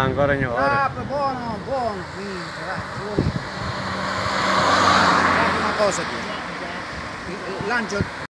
ancora in ora. Ah, buono, buono, minchia, vai, buono. Guarda una cosa qui. Lancio